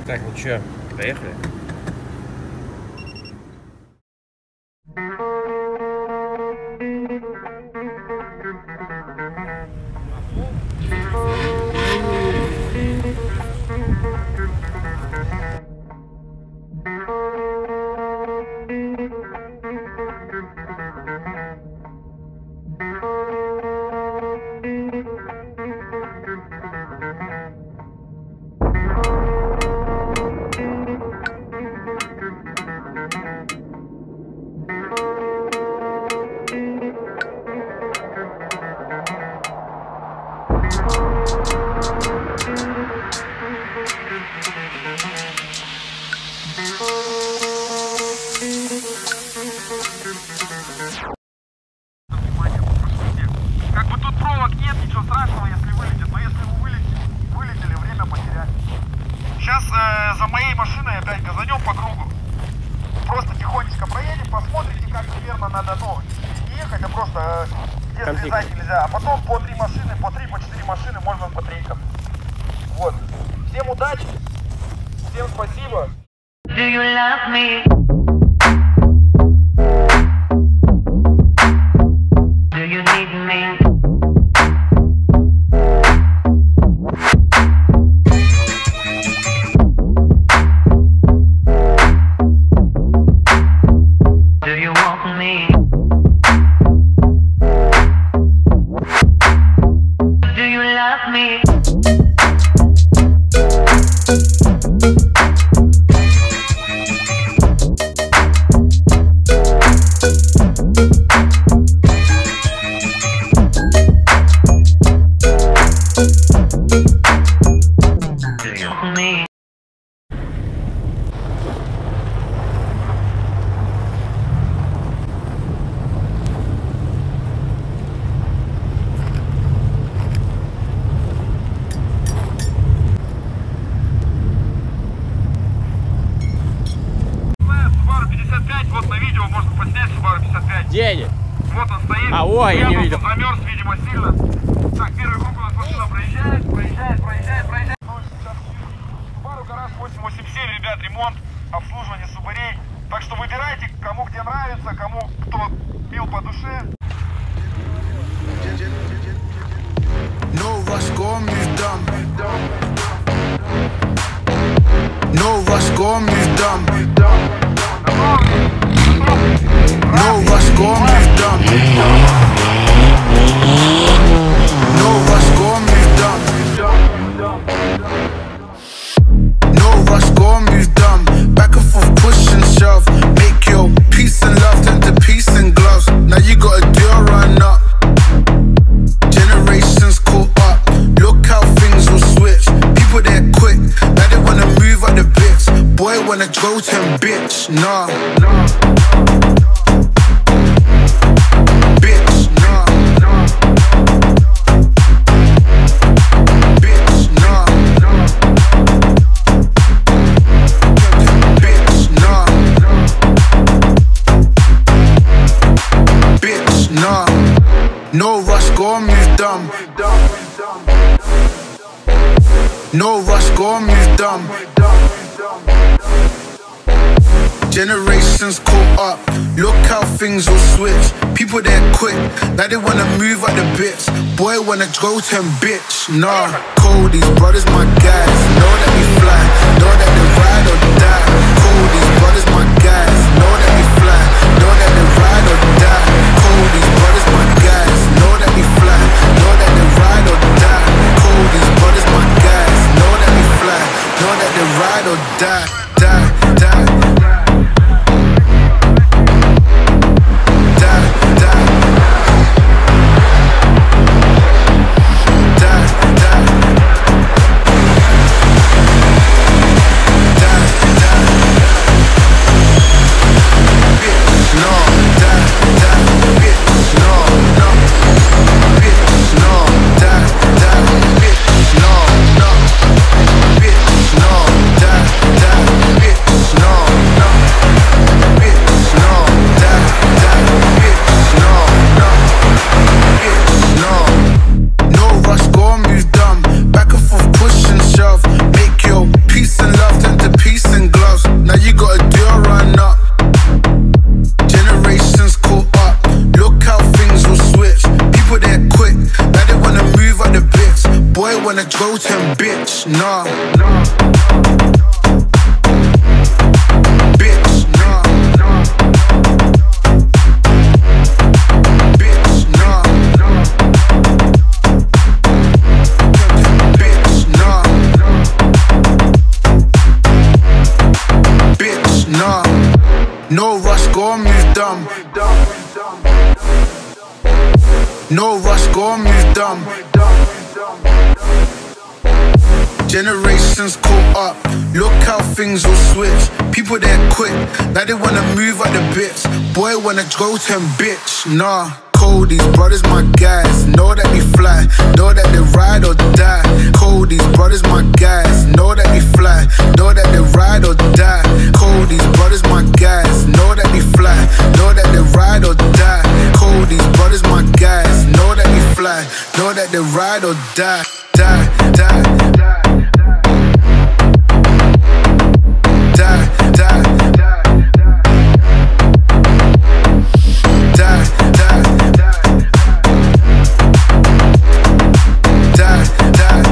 Так, ну чё, поехали? Как бы тут провод нет, ничего страшного, если вылетит. Но если вы вылетели, время потеряли. Сейчас за моей машиной опять газанем по кругу. Просто тихонечко проедем, посмотрите, как примерно надо, не ехать, а просто где слезать нельзя. А потом по 3 машины, по 3, по 4 машины можно по трейкам. Вот. Всем удачи, всем спасибо. Do you love me? Do you need me? Do you want me? Do you love me? Вот на видео можно поснять Subaru 55. Где они? Вот он стоит. А, ой, я не видел. Замерз, видимо, сильно. Так, первый круг у нас машина проезжает. Ну, сейчас Subaru гараж 887, ребят, ремонт, обслуживание Субарей. Так что выбирайте, кому где нравится, кому кто пил по душе. No rush, go on, move dumb. No rush, go on, move dumb. No rush, go on, move dumb. No rush, go on, move dumb. No rush, go on, move dumb. Back and forth, push and shove. Make your peace and love turn to peace and gloves. Now you gotta do a run up. Generations caught up. Look how things will switch. People they're quick. Now they wanna move out the bits. Boy wanna go to him, bitch. Nah. Bitch, nah. Bitch, nah. Bitch, nah. Bitch, nah. No rush, go on, move dumb. No rush, go on, move dumb. Generations caught up. Look how things will switch. People they're quick. Now they wanna move out the bits. Boy wanna go to him, bitch. Nah. Cody's brothers, my guys. Know that we fly. Know that they ride or die. Cody's brothers, my guys. Know that we fly. Know that they ride or die. Cody's brothers, my guys. Know that we fly. Know that they ride or die. Cody's brothers, my guys. Know that we fly. Know that they ride or die. Die, die. wanna go 10, bitch, nah. Bitch, nah. Bitch, nah. Bitch, nah. Bitch, nah. No rush, go on, move dumb. No rush, go on, move dumb. Generations caught up, look how things will switch. People that quit, now they wanna move out the bits. Boy wanna go 10, bitch, nah. Cody's brothers, my guys, know that we fly, know that they ride or die. Cody's brothers, my guys, know that we fly, know that they ride or die. Cody's brothers, my guys, know that we fly, know that they ride or die. Cody's brothers, my guys, know that we fly, know that they ride or die. Die, die, die. Die, die, die, die, die, die, die,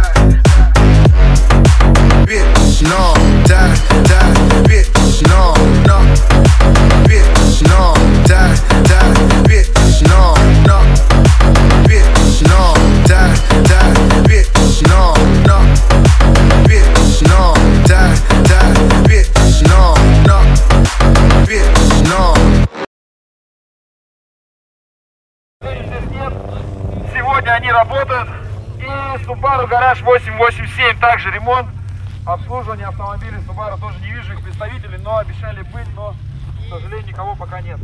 bitch, no, die, die, bitch, no, no, bitch, no, die, die, bitch, no, no, bitch, no, die, die, bitch, no, no, bitch, no, die, die, bitch, no, no, bitch, no. Сегодня они работают. И Subaru Garage 887, также ремонт, обслуживание автомобилей Subaru. Тоже не вижу их представителей, но обещали быть, но, к сожалению, никого пока нет.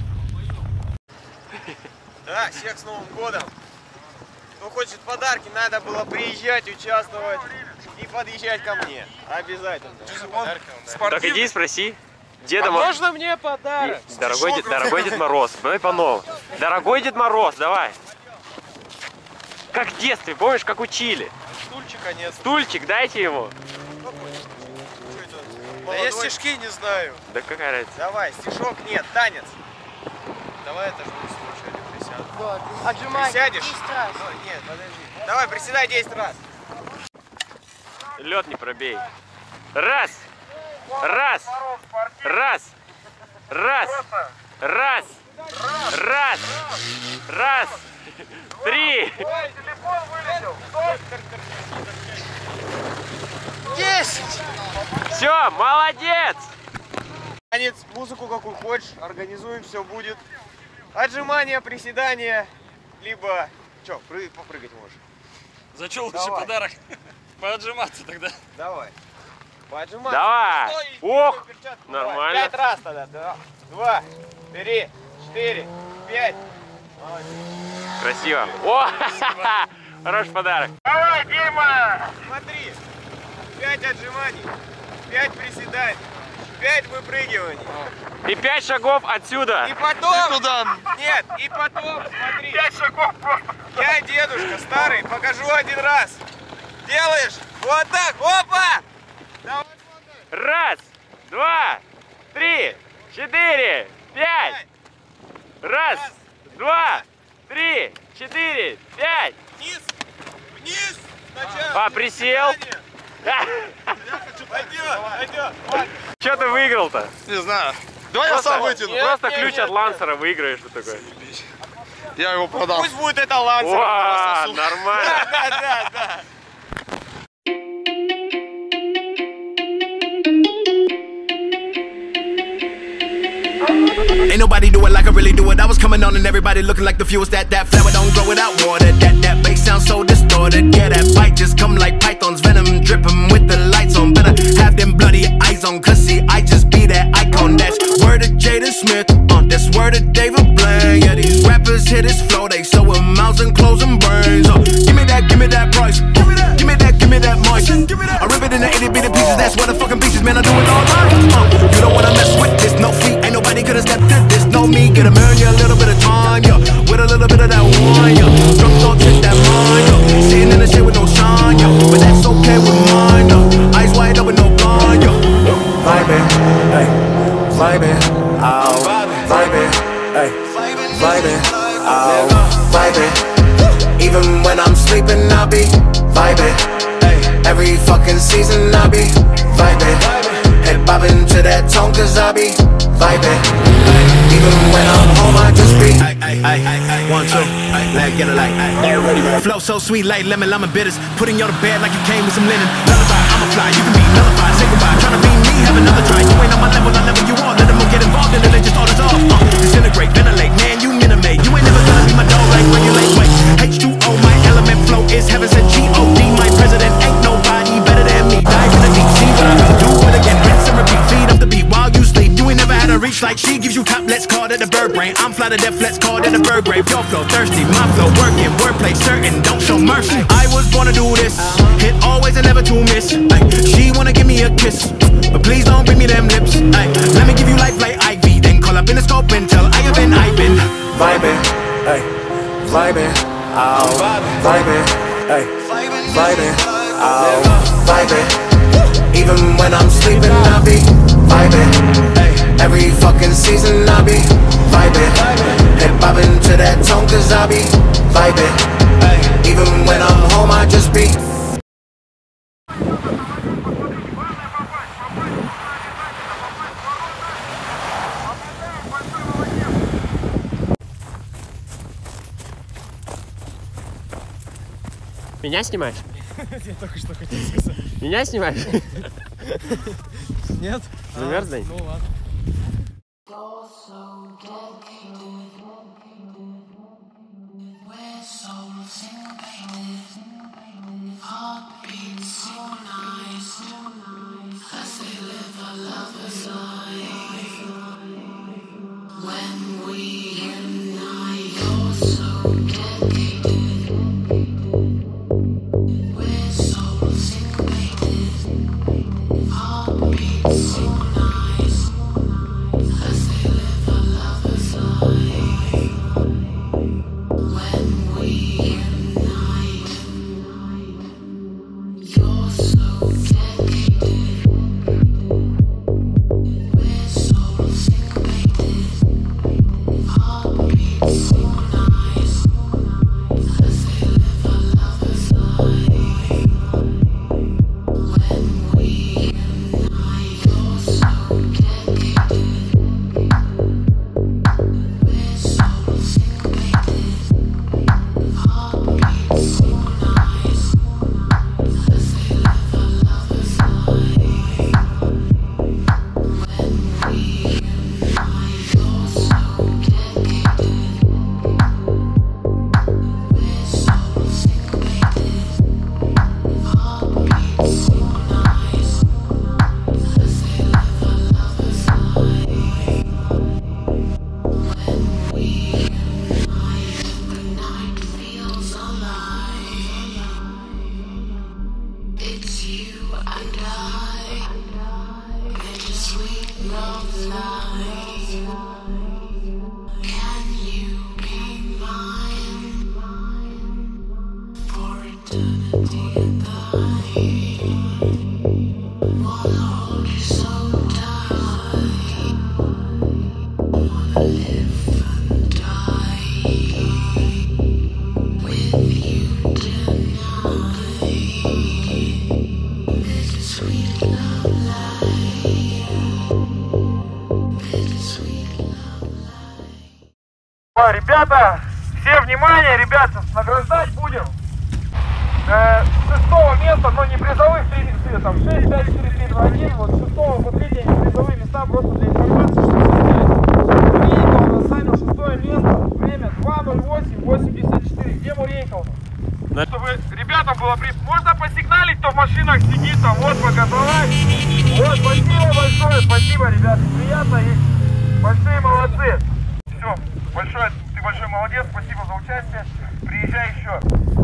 Да, всех с Новым годом. Кто хочет подарки, надо было приезжать, участвовать и подъезжать ко мне. Обязательно. Так иди спроси. Деда Можно мне подарок? Дорогой Дед Мороз, давай по-новому. Дорогой Дед Мороз, давай. Как в детстве, помнишь, как учили? Стульчика нет. Стульчик дайте ему. Да я стишки не знаю. Да какая разница? Давай, стишок нет, танец. Давай это же слушай, присяду. Отжимай. Присядешь? 10 раз. Ну, нет, подожди. Давай, приседай 10 раз. Лед не пробей. Раз. Раз. Раз. Раз. Раз. Раз. Раз. 3. Телефон вылетел. 10. Все, молодец. Танец, музыку какую хочешь, организуем, все будет. Отжимания, приседания, либо... Че, попрыгать можешь? Зачем лучше Давай. подарок? Поотжиматься тогда. Давай. Поотжиматься. Давай. Стой, Ох, перчатку нормально. давай. 5 раз тогда. 2, 3, 4, 5. Красиво. О, хороший подарок. Давай, Дима! Смотри. 5 отжиманий, 5 приседаний, 5 выпрыгиваний. И 5 шагов отсюда. И потом... Туда. Нет, и потом, смотри. 5 шагов просто. Я дедушка старый, покажу один раз. Делаешь вот так, опа! Давай. Раз, 2, 3, 4, 5. Раз, 2, 3, 4, 5. Вниз, вниз. Сначала. А, присел. Пойдет. Что ты выиграл-то? Не знаю. Давай я сам вытяну. Просто ключ от Лансера выиграешь, что такое. Я его продам. Пусть будет это лансер. Вау, нормально. Да. Ain't nobody do it like I really do it. I was coming on and everybody looking like the fuels that flower don't grow without water. That bass sounds so distorted. Yeah, that bite just come like pythons, venom dripping with the lights on. Better have them bloody eyes on, cause see, I just be that icon. That's word of Jaden Smith, that's word of David Blaine. Yeah, these rappers hit this flow, they so with mouths and clothes and brains. Give me that price. Give me that moist. I rip it into 80 bitty pieces, that's what the fucking pieces, man, I do it all night. You don't wanna mess with this, no feet, ain't nobody could've stepped in this, no me. Get a million, a little bit of time, yeah, with a little bit of that wine, yeah. Drunk don't take that mind, yeah. Sitting in the shit with no shine, yeah, but that's okay with mine, yeah. Eyes wide open, no blind, yeah. Vibing, hey, vibing, ow, vibing, hey, vibing, ow, vibing. Even when I'm sleeping, I'll be vibing. Every fucking season I be vibing. Head bobbing to that tone cause I be vibing. Even when I'm home I just be 1, 2, like get it like flow so sweet like lemon bitters. Putting you on the bed like you came with some linen. Lullaby, I'ma fly, you can be nullified. Say goodbye, tryna be me, have another try. You ain't on my level, I level you on. Let them all get involved and then they just all dissolve. Disintegrate, ventilate, man you minimate. You ain't never gonna be my dog like regulate. Wait, H2O, my element flow is heaven sent. G-O-D, my president, ain't nobody better than me. Dive in the deep, see what I do it again. Rinse and repeat, feed up the beat while you sleep. You ain't never had a reach like she gives you top. Let's call it the bird brain. I'm fly to death, let's call it the bird grave. Your flow thirsty, my flow working, wordplay certain, don't show mercy. I was born to do this, hit always and never to miss. She wanna give me a kiss, but please don't bring me them lips. Let me give you life like IV, then call up in the scope and tell I've been vibing, vibing, oh, vibing, vibing, oh, vibing. Even when I'm sleeping I be vibing. Every fucking season I be vibing. Head bobbing to that tone cause I be vibing. Even when I'm home I just be. Меня снимаешь? Я только что хотел сказать. Меня снимаешь? Нет? Замерз, Дань? Ну ладно. Ребята, все внимание, ребята, награждать будем с 6-го места, но не призовых 3 места, там 6, 5, 4, 3, 2, 1, вот с 6-го по 3 призовые места, просто для информации, что Мурейко у нас занял 6-е место, время 2:08:84, где Мурейко? Чтобы ребятам было можно посигналить, кто в машинах сидит, там, вот показалась. Вот, спасибо большое, спасибо, ребята, приятно и большие молодцы. Все, большое, ты большой молодец, спасибо за участие, приезжай еще.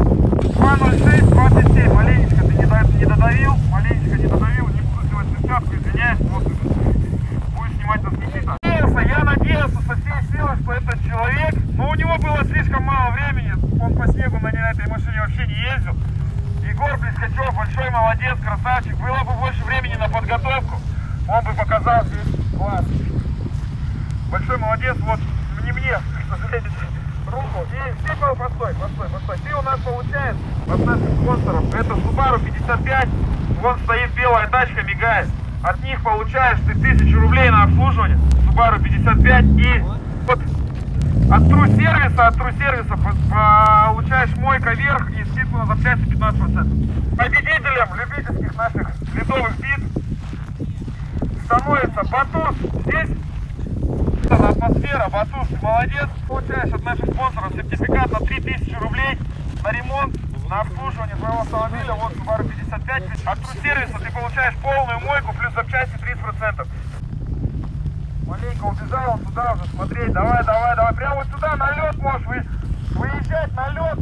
2:06:27, маленечко ты не додавил, не буду сделать присядку, извиняюсь, вот, будешь снимать нас Никита. Я надеялся со всей силы, что этот человек, но у него было слишком мало времени, он по снегу на этой машине вообще не ездил. Егор Блескачев, большой молодец, красавчик, было бы больше времени на подготовку, он бы показал весь класс. Большой молодец, вот, не мне, к сожалению, руку. И ты, постой. Ты у нас получаешь от наших спонсоров. Это Subaru 55. Вон стоит белая тачка, мигает. От них получаешь ты 1000 рублей на обслуживание. Subaru 55. И вот от Тру-сервиса получаешь мойка вверх и скидку на запчасти 15%. Победителем любительских наших ледовых бит становится Батус. Здесь атмосфера, Батус, ты молодец. Получаешь от наших спонсоров сертификат на 3000 рублей на ремонт, на обслуживание твоего автомобиля. Вот Subaru 55. От Тру-сервиса ты получаешь полную мойку плюс запчасти 30%. Маленько убежал он туда уже смотреть. Давай. Прямо вот сюда на лед можешь выезжать на лед.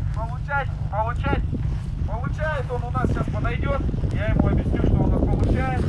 Получает он у нас, сейчас подойдет. Я ему объясню, что он у нас получает.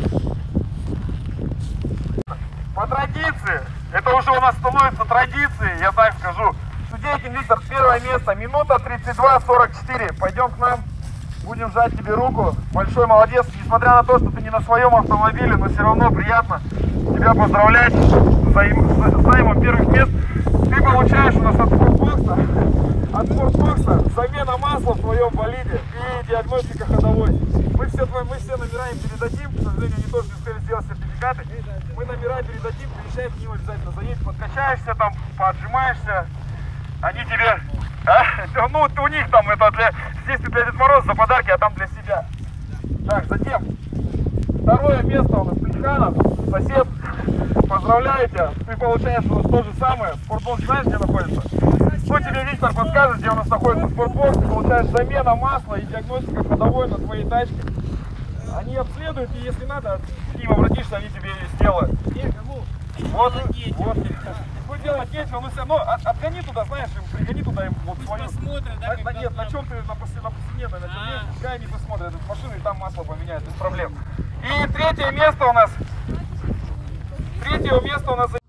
По традиции, это уже у нас становится традицией, я так скажу. Судейкин Виктор, первое место, минута 32:44. Пойдем к нам, будем жать тебе руку. Большой молодец, несмотря на то, что ты не на своем автомобиле, но все равно приятно тебя поздравлять с займом первых мест. Ты получаешь у нас от Спортбокса замена масла в твоем болиде и диагностика ходовой. Мы все номера им передадим, к сожалению, они тоже не успели сделать сертификаты. Мы номера передадим, приезжай к ним обязательно, заедь, подкачаешься там, поотжимаешься. Они тебе, ну у них там это здесь ты для Дед Мороза за подарки, а там для себя. Так, затем второе место у нас Плеханов, сосед. Поздравляю тебя, ты получаешь у нас то же самое. Спортбокс знаешь, где находится? Ну тебе Виктор подскажет, где у нас находится Спортбокс. Ты получаешь замена масла и диагностика ходовой на твоей тачке. Они обследуют, и если надо, к ним обратишься, они тебе ее сделают. Вот. Ну делать нечего, ну отгони туда, знаешь, пригони туда им вот свою. Посмотрят, да? Нет, на чем ты на повседневной, на чем ездишь, пускай они посмотрят эту машину и там масло поменяют, без проблем. И третье место у нас